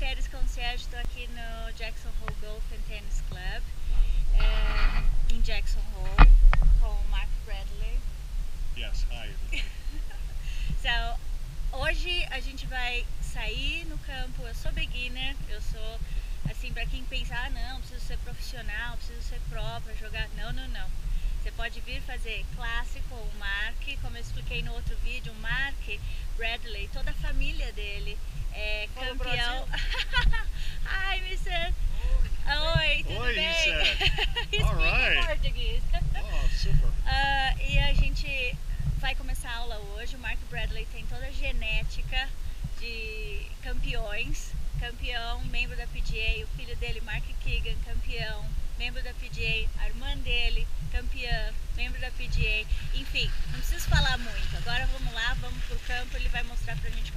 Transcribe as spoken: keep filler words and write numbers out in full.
Pérez Concierge, estou aqui no Jackson Hole Golf and Tennis Club, um, em Jackson Hole, com o Mark Bradley. Yes, hi everybody. So, hoje a gente vai sair no campo. Eu sou beginner, eu sou assim, para quem pensa, ah não, preciso ser profissional, preciso ser pro para jogar. Não, não, não. Você pode vir fazer classe com o Mark, como eu expliquei no outro vídeo, o Mark Bradley, toda a família dele é Fala, campeão. Hi, mister Oi, tudo Oi, bem? he said. All right. Português. Oh, super. Uh, e a gente vai começar a aula hoje. O Mark Bradley tem toda a genética de campeões. Campeão, membro da P G A, o filho dele, Mark Keegan, campeão, membro da P G A, a irmã dele, campeã, membro da P G A. Enfim, não preciso falar muito. Agora vamos lá, vamos pro campo, ele vai mostrar pra gente